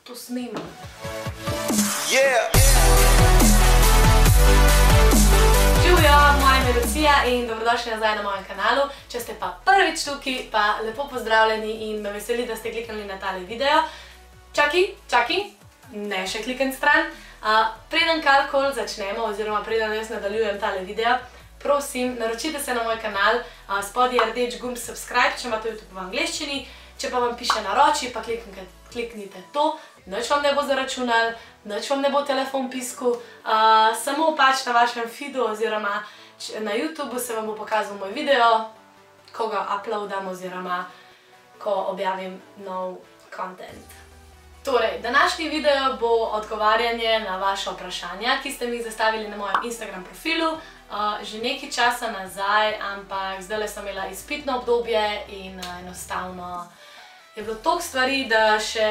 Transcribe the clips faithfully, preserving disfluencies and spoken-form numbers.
To snimam. Čujo, moje ime je Lucija in dobrodošli nazaj na mojem kanalu. Če ste pa prvič tukaj, pa lepo pozdravljeni in me veseli, da ste kliknili na tale video. Čaki, čaki, ne še klikniti stran. Preden karkoli začnemo, oziroma preden jaz nadaljujem tale video, prosim, naročite se na moj kanal, spodaj je rdeč gumb subscribe, če imate YouTube v angleščini, če pa vam piše naroči, pa kliknite to, nič vam ne bo zaračunal, nič vam ne bo telefon piskal, samo pač na vašem feedu oziroma na YouTubeu se vam bo pokazal moj video, ko ga uploadam oziroma ko objavim nov content. Torej, današnji video bo odgovarjanje na vaše vprašanja, ki ste mi jih zastavili na mojem Instagram profilu, že nekaj časa nazaj, ampak zdajle sem imela izpitno obdobje in enostavno je bilo toliko stvari, da še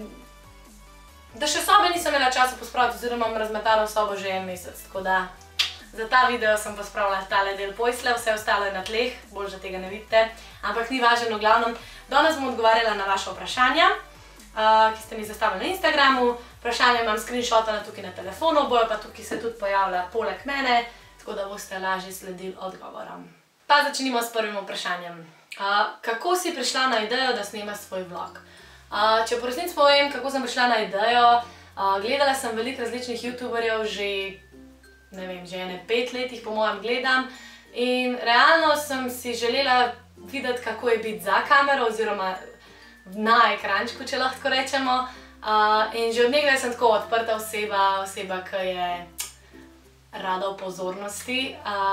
da še sobe nisem imela časa pospraviti oziroma imam razmetano sobo že en mesec, tako da za ta video sem pospravila tale del posle, vse ostalo je na tleh, bolj že tega ne vidite, ampak ni važno, v glavnem. Danes bom odgovarjala na vaše vprašanja, ki ste mi zastavili na Instagramu. Vprašanje imam screenshotane tukaj na telefonu, bojo pa tukaj se tudi pojavlja poleg mene, tako da boste lažje sledili odgovorom. Pa začnimo s prvim vprašanjem. Kako si prišla na idejo, da snimaš svoj vlog? Če po resnici povem, kako sem prišla na idejo, gledala sem veliko različnih youtuberjev, že ne vem, že ene pet let jih po mojem gledam in realno sem si želela videti, kako je biti za kamero oziroma na ekrančku, če lahko rečemo. In že od nekdaj sem tako odprta oseba, oseba, ki je rada v pozornosti.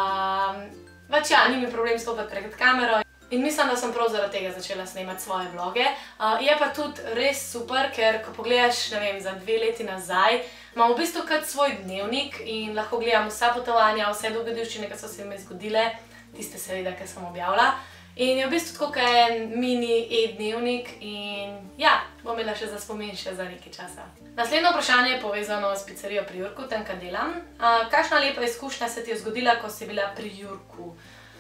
Pač ja, ni mi problem stopiti pred kamero. In mislim, da sem prav zaradi tega začela snemati svoje vloge. Je pa tudi res super, ker ko pogledaš, ne vem, za dve leti nazaj, imam v bistvu kot svoj dnevnik in lahko gledam vsa potovanja, vse dogodivščine, ki so se mi zgodile, tiste seveda, ki sem objavila. In je v bistvu tako kot en mini e-dnevnik in ja, bom imela še za spomin še za nekaj časa. Naslednje vprašanje je povezano s pizzerijo pri Jurku, tam, kjer delam. Kakšna lepa izkušnja se ti je zgodila, ko si bila pri Jurku?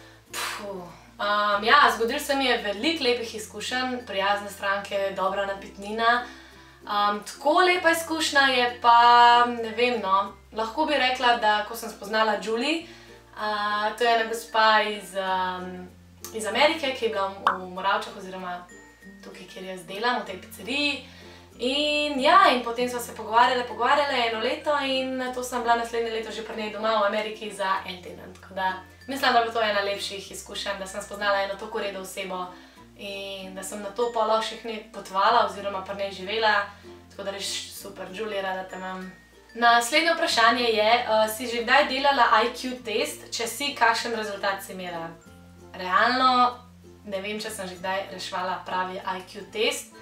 Ja, zgodilo se mi je veliko lepih izkušenj, prijazne stranke, dobra napitnina. Tako lepa izkušnja je pa, ne vem no, lahko bi rekla, da ko sem spoznala Julie, to je ena gospa iz Amerike, ki je bila v Moravčah oziroma tukaj, kjer jaz delam, v tej pizzeriji. In ja, in potem sva se pogovarjale, pogovarjale eno leto in to sem bila naslednje leto že pri njej doma v Ameriki za en teden. Tako da mislim, da bo to ena lepših izkušenj, da sem spoznala eno tako redo osebo in da sem na to pa lahko še potovala oziroma pri njej živela. Tako da res super, Julie, rada te imam. Naslednje vprašanje je, si že kdaj delala I Q test, če si, kakšen rezultat si imela? Realno ne vem, če sem že kdaj reševala pravi I Q test.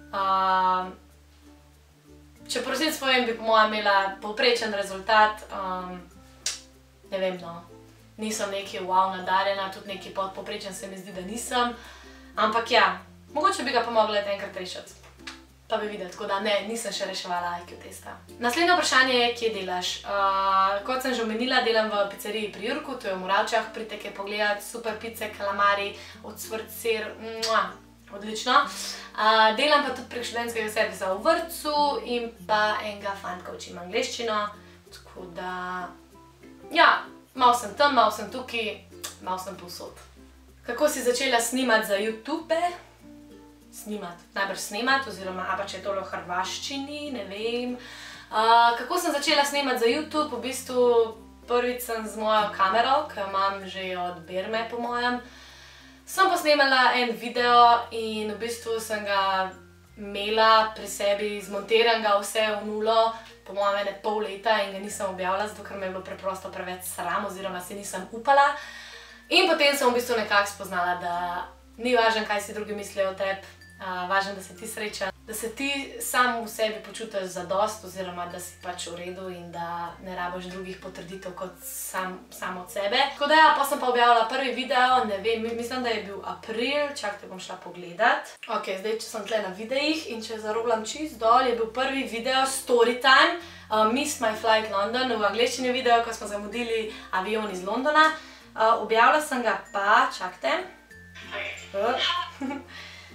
Če po resnici povem, bi po mojem imela povprečen rezultat, ne vem no, nisem nekaj wow nadarjena, tudi nekaj podpovprečen se mi zdi, da nisem, ampak ja, mogoče bi ga pa mogla enkrat rešiti, pa bi videli, tako da ne, nisem še reševala I Q testa. Naslednje vprašanje je, kje delaš? Kot sem že omenila, delam v pizzeriji pri Jurku, to je v Moravčah, pridite kaj pogledati, super pice, kalamari, ocvrt sir, odlično. Delam pa tudi prek študentskega servisa v vrtcu in pa enega fantka učim angleščino, tako da ja, malo sem tam, malo sem tukaj, malo sem povsod. Kako si začela snimati za YouTube? Snimati, najbrž snemati oziroma, a pa če je tole v hrvaščini, ne vem. Kako sem začela snemati za YouTube? V bistvu prvič sem z mojo kamero, ki jo imam že od Birme po mojem, sem posnemala en video in v bistvu sem ga imela pri sebi zmontiranega vse v nulo, po mojem ene pol leta in ga nisem objavila, zato ker me je bilo preprosto preveč sram oziroma si nisem upala. In potem sem v bistvu nekako spoznala, da ni važno, kaj si drugi mislijo o tebi, važno, da si ti srečen, da se ti sam v sebi počutiš zadost oziroma da si pač v redu in da ne rabiš drugih potrditev kot sam od sebe. Tako da ja, pa sem pa objavila prvi video, ne vem, mislim, da je bil april, čakajte, bom šla pogledat. Ok, zdaj, če sem tle na videih in če zaroblam čist dol, je bil prvi video Storytime, Missed My Flight London, v angleščini video, ko smo zamudili avion iz Londona. Objavila sem ga pa, čakajte.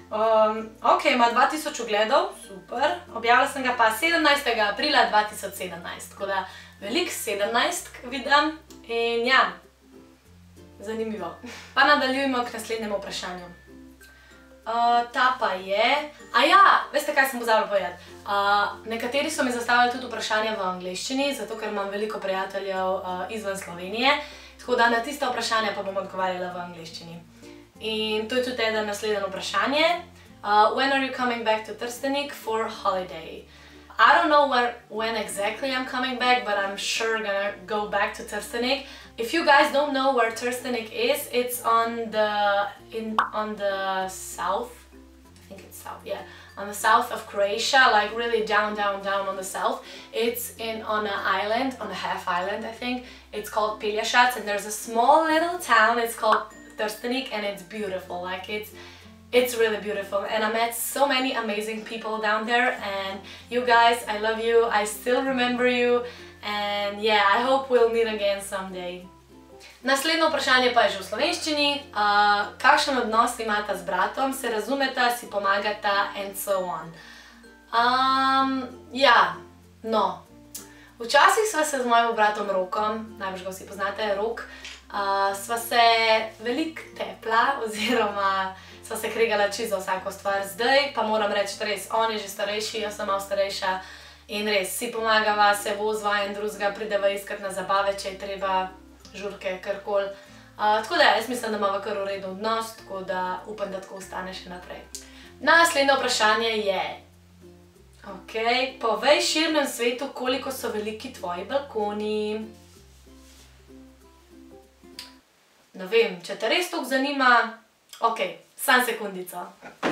Um, ok, ima dva tisoč ogledov, super. Objavila sem ga pa sedemnajstega aprila dva tisoč sedemnajst, tako da veliko sedemnajst vidim in ja, zanimivo. Pa nadaljujemo k naslednjemu vprašanju. Uh, ta pa je... A ja, veste kaj sem pozabila povedati? Uh, nekateri so mi zastavili tudi vprašanja v angleščini, zato ker imam veliko prijateljev uh, izven Slovenije, tako da na tista vprašanja pa bom odgovarjala v angleščini. In to je tudi eden naslednje vprašanje. Uh, when are you coming back to Trstenik for holiday? I don't know where, when exactly I'm coming back, but I'm sure gonna go back to Trstenik. If you guys don't know where Trstenik is, it's on the in on the south. I think it's south, yeah, on the south of Croatia, like really down, down, down on the south. It's in on an island, on a half island, I think. It's called Pelješac, and there's a small little town. It's called Trstenik, and it's beautiful. Like it's. It's really beautiful, and I met so many amazing people down there, and you guys, I love you, I still remember you, and yeah, I hope we'll meet again someday. Naslednje vprašanje pa je že v slovenščini. Uh, kakšen odnos imata z bratom, se razumeta, si pomagata and so on. Um, ja, no. Včasih sva se z mojim bratom Rokom, najbrž ga vsi poznate, Rok, uh, sva se veliko tepla, oziroma sva se kregala čisto za vsako stvar. Zdaj pa moram reči res, on je že starejši, jaz sem malo starejša in res, si pomagava, se vozva in drugega, prideva iskat na zabave, če je treba, žurke, karkoli. Uh, tako da jaz mislim, da imava kar v redu odnos, tako da upam, da tako ostane še naprej. Naslednje vprašanje je, ok, povej širnem svetu, koliko so veliki tvoji balkoni. Ne vem, če te res toliko zanima, ok, sam sekundico.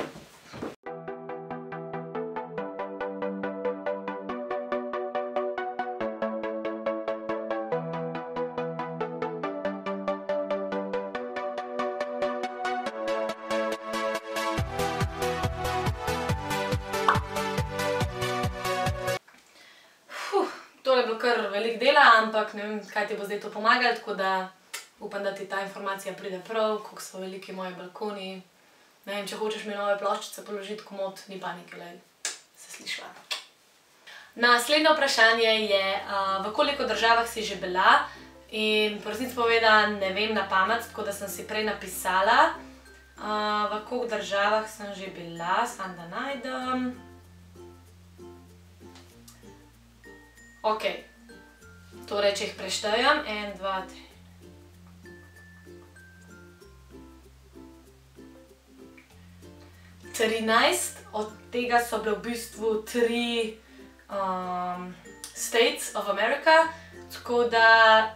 Tole je bilo kar veliko dela, ampak ne vem, kaj ti bo zdaj to pomagalo, tako da upam, da ti ta informacija pride prav, koliko so veliki moji balkoni. Ne vem, če hočeš mi nove ploščice položiti komod, ni panike, lej, se slišva. Naslednje vprašanje je, uh, v koliko državah si že bila, in po resnici povedano ne vem na pamet, tako da sem si prej napisala, uh, v koliko državah sem že bila, samo da najdem. Ok, torej, če jih preštejem, en, dva, tri. trinajst, od tega so bile v bistvu tri um, States of America, tako da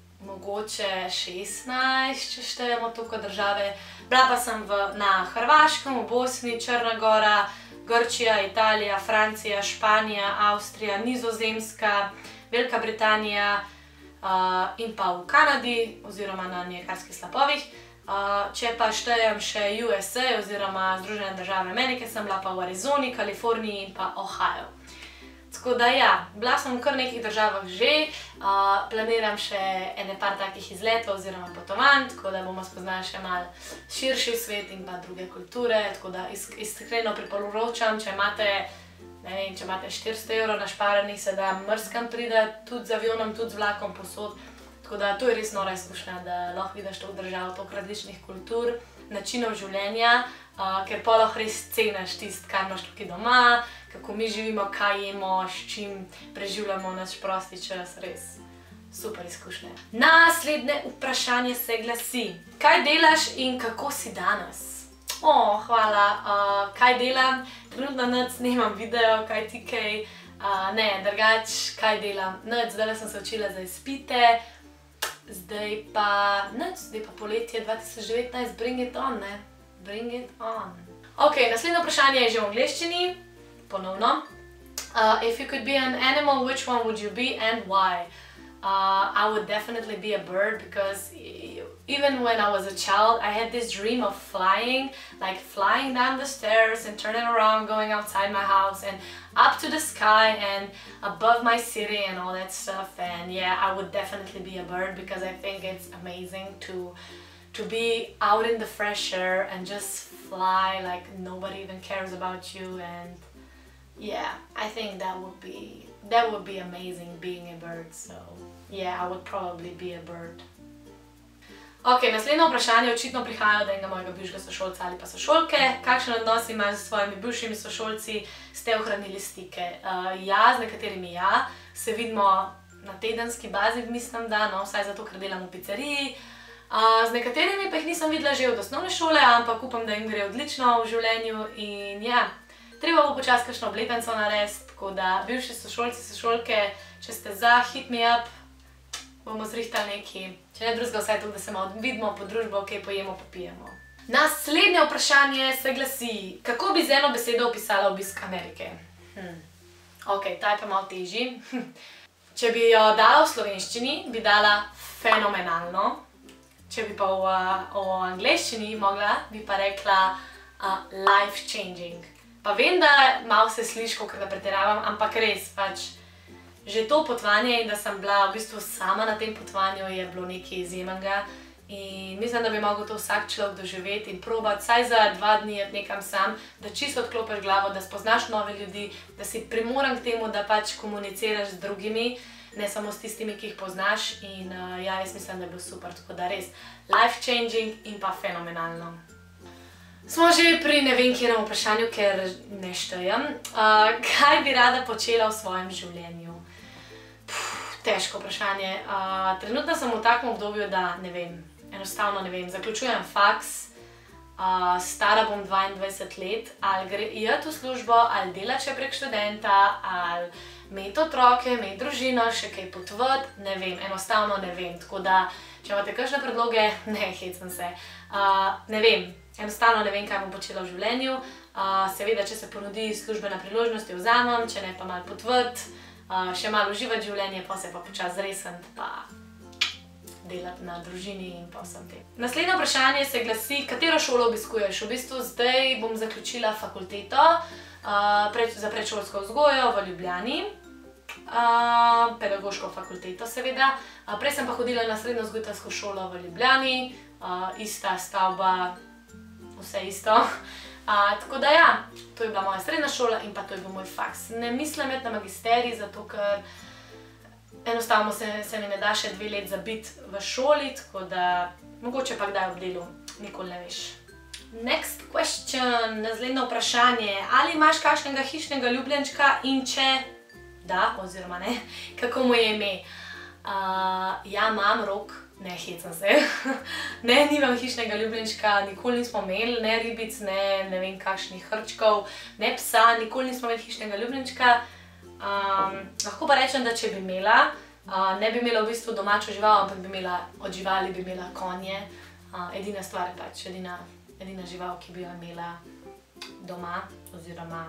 mogoče šestnajst, če štejemo toliko države. Bila pa sem v, na Hrvaškem, v Bosni, Črna Gora, Grčija, Italija, Francija, Španija, Avstrija, Nizozemska, Velika Britanija uh, in pa v Kanadi oziroma na Niagarskih slapovih. Uh, če pa štejem še U S A oziroma Združene države Amerike, sem bila pa v Arizoni, Kaliforniji in pa Ohio. Tako da ja, bila sem v kar nekih državah že, uh, planiram še ene par takih izletov oziroma potovanj, tako da bomo spoznali še malo širši svet in pa druge kulture, tako da iskreno priporočam, če imate, ne vem, če imate štiristo evrov našparanih, se da marsikam pride, tudi z avionom, tudi z vlakom posod. Tako da to je res nora izkušnja, da lahko vidiš toliko držav, toliko različnih kultur, načinov življenja, uh, ker pa lahko res ceniš tisto, kar imaš tukaj doma, kako mi živimo, kaj jemo, s čim preživljamo naš prosti čas, res super izkušnja. Naslednje vprašanje se glasi, kaj delaš in kako si danes? O, hvala, uh, kaj delam? Trenutno nič snemam video, kaj ti kaj, uh, ne, drugač, kaj delam? Nič, zdaj sem se učila za izpite, zdaj pa, nič, zdaj pa poletje dva tisoč devetnajst, bring it on, ne? Bring it on. Ok, naslednje vprašanje je že v angleščini, ponovno. Uh, if you could be an animal, which one would you be and why? Uh, I would definitely be a bird because even when I was a child, I had this dream of flying, like flying down the stairs and turning around, going outside my house and up to the sky and above my city and all that stuff. And yeah, I would definitely be a bird because I think it's amazing to to to be out in the fresh air and just fly like nobody even cares about you. And yeah, I think that would be that would be amazing being a bird. So yeah, I would probably be a bird. Ok, naslednje vprašanje očitno prihaja od enega mojega bivšega sošolca ali pa sošolke. Kakšen odnos imaš s svojimi bivšimi sošolci, ste ohranili stike? Uh, ja, z nekaterimi ja, se vidimo na tedenski bazi, mislim, da, no, vsaj zato, ker delam v pizzeriji. Uh, z nekaterimi pa jih nisem videla že od osnovne šole, ampak upam, da jim gre odlično v življenju in ja, treba bo počasi kakšno obletnico narediti, tako da bivši sošolci, sošolke, če ste za, hit me up, bomo zrihtali neki, če ne drugega vsaj to, da se malo vidimo po družbo, kaj pojemo, popijemo. Naslednje vprašanje se glasi, kako bi z eno besedo opisala obisk Amerike? Hm. Ok, ta je pa malo težji. Če bi jo dala v slovenščini, bi dala fenomenalno. Če bi pa v, v angleščini mogla, bi pa rekla uh, life changing. Pa vem, da malo se sliši, kakor da pretiravam, ampak res, pač, že to potovanje in da sem bila v bistvu sama na tem potovanju je bilo nekaj izjemnega in mislim, da bi mogel to vsak človek doživeti in probati vsaj za dva dni nekam sam, da čisto odklopiš glavo, da spoznaš nove ljudi, da si primoran k temu, da pač komuniciraš z drugimi, ne samo s tistimi, ki jih poznaš in uh, ja, jaz mislim, da je bilo super, tako da res life changing in pa fenomenalno. Smo že pri ne vem kjerem vprašanju, ker ne štejem. Uh, kaj bi rada počela v svojem življenju? Puh, težko vprašanje. Uh, trenutno sem v takem obdobju, da ne vem, enostavno ne vem, zaključujem faks, uh, stara bom dvaindvajset let, ali gre iti v službo, ali delati še prek študenta, ali imeti otroke, imeti družino, še kaj potovati, ne vem, enostavno ne vem. Tako da, če imate kakšne predloge, ne, hecam se. Uh, ne vem, enostavno ne vem, kaj bom počela v življenju. Uh, seveda, če se ponudi službena priložnost, jo vzamem, če ne pa malo potovati, uh, še malo uživati življenje, pa se pa počasi zresniti, pa delati na družini in pa vsem tem. Naslednje vprašanje se glasi, katero šolo obiskuješ? V bistvu zdaj bom zaključila fakulteto uh, pred, za predšolsko vzgojo v Ljubljani. Uh, pedagoško fakulteto seveda. Uh, prej sem pa hodila na srednjo vzgojiteljsko šolo v Ljubljani, uh, ista stavba, vse isto. Uh, tako da ja, to je bila moja srednja šola in pa to je bil moj faks. Ne mislim iti na magisterij, zato ker enostavno se, se mi ne da še dve let zabiti v šoli, tako da mogoče pa kdaj ob delu, nikoli ne veš. Next question, naslednje vprašanje. Ali imaš kakšnega hišnega ljubljenčka in če da, oziroma ne, kako mu je ime? Uh, ja, imam Rok, ne, hecam se. Ne, nimam hišnega ljubljenčka, nikoli nismo imeli, ne ribic, ne, ne vem kakšnih hrčkov, ne psa, nikoli nismo imeli hišnega ljubljenčka. Um, lahko pa rečem, da če bi imela, uh, ne bi imela v bistvu domačo žival, ampak bi imela od živali, bi imela konje. Uh, edina stvar je pač, edina, edina žival, ki bi jo imela doma, oziroma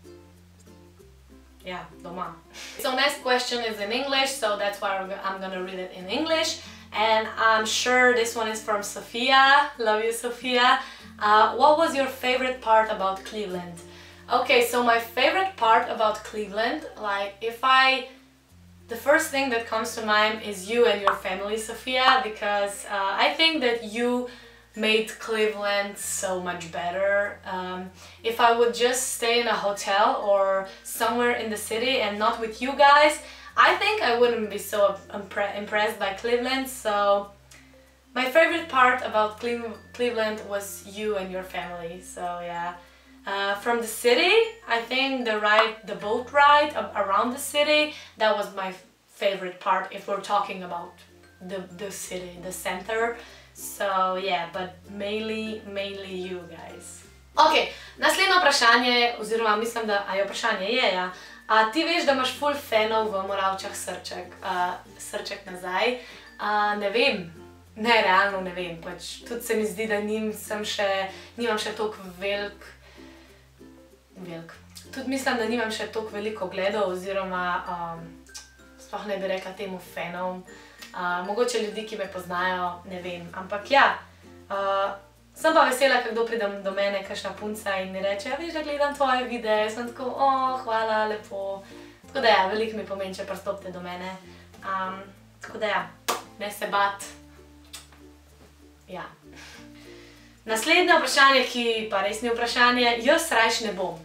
yeah, doma. So next question is in English, so that's why I'm gonna read it in English. And I'm sure this one is from Sophia. Love you, Sophia. Uh, what was your favorite part about Cleveland? Okay, so my favorite part about Cleveland, like if I... The first thing that comes to mind is you and your family, Sophia, because uh, I think that you made Cleveland so much better. Um, if I would just stay in a hotel or somewhere in the city and not with you guys, I think I wouldn't be so impre impressed by Cleveland. So my favorite part about Cle Cleveland was you and your family. So yeah. Uh, from the city, I think the ride, the boat ride around the city, that was my favorite part if we're talking about the, the city, the center. So yeah, but mainly, mainly you guys. Ok, naslednje vprašanje, oziroma mislim, da a je vprašanje, je, ja. A ti veš, da imaš ful fanov v Moravčah Srček, uh, Srček nazaj? Uh, ne vem, ne, realno ne vem, pač tudi se mi zdi, da nim, sem še, nimam še toliko velik, velik. Tudi mislim, da nimam še toliko veliko gledov, oziroma um, sploh ne bi rekla temu fanov. Uh, mogoče ljudi, ki me poznajo, ne vem, ampak ja, uh, sem pa vesela, ko kdo pride do mene, kakšna punca in mi reče, ja, veš, da gledam tvoje videe, sem tako, o, hvala, lepo. Tako da ja, veliko mi pomeni, če pristopite do mene. Um, tako da ja, ne se bat. Ja. Naslednje vprašanje, ki pa res ni vprašanje, jaz rajš ne bom.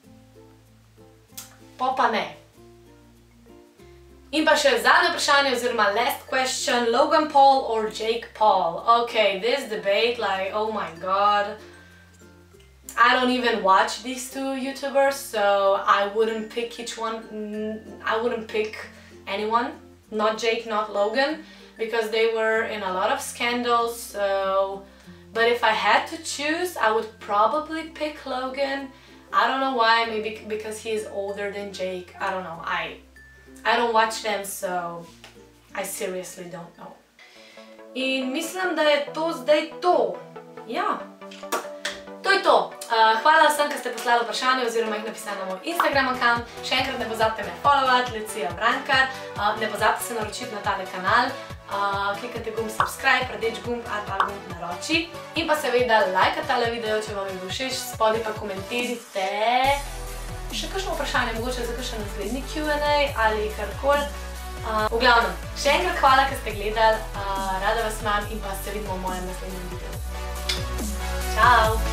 Pa pa ne. In pa še zadnje vprašanje, oziroma last question, Logan Paul or Jake Paul? Okay, this debate, like, oh my god. I don't even watch these two YouTubers, so I wouldn't pick each one, I wouldn't pick anyone, not Jake, not Logan, because they were in a lot of scandals, so... But if I had to choose, I would probably pick Logan. I don't know why, maybe because he is older than Jake, I don't know, I... I don't watch them, so I seriously don't know. In mislim, da je to zdaj to. Ja. To je to. Hvala vsem, ki ste poslali vprašanje oziroma jih napisali na moj Instagram account. Še enkrat ne pozabite me followati, Lucija Brankar. Ne pozabite se naročiti na tale kanal. Klikajte gumb subscribe, rdeč gumb ali pa gumb naroči. In pa seveda lajkajte tale video, če vam je bil všeč. Spodaj pa komentirajte še kakšno vprašanje, mogoče za kakšen naslednji Q and A ali karkoli. V glavnem, še enkrat hvala, ker ste gledali, rada vas imam in pa se vidimo v mojem naslednjem videu. Čau!